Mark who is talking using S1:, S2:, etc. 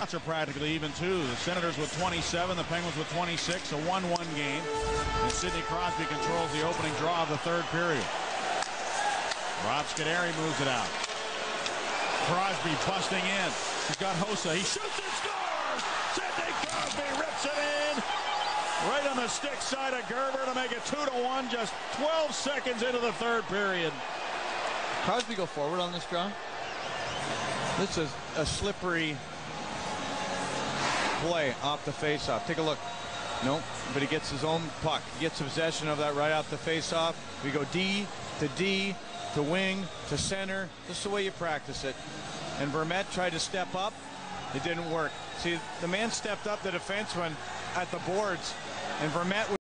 S1: shots are practically even, too. The Senators with 27, the Penguins with 26, a 1-1 game. And Sidney Crosby controls the opening draw of the third period. Rob Scuderi moves it out. Crosby busting in. He's got Hossa. He shoots and scores! Sidney Crosby rips it in! Right on the stick side of Gerber to make it 2-1, just 12 seconds into the third period.
S2: Crosby go forward on this draw? This is a slippery play off the faceoff. Take a look. Nope, but he gets his own puck. He gets possession of that right off the faceoff. We go D to wing to center. This is the way you practice it. And Vermette tried to step up. It didn't work. See, the man stepped up, the defenseman, at the boards, and Vermette